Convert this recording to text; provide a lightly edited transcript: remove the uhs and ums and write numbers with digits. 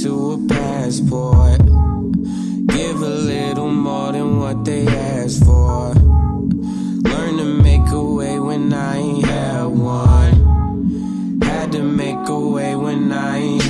to a passport. Give a little more than what they asked for. Learn to make a way when I ain't had one. Had to make a way when I ain't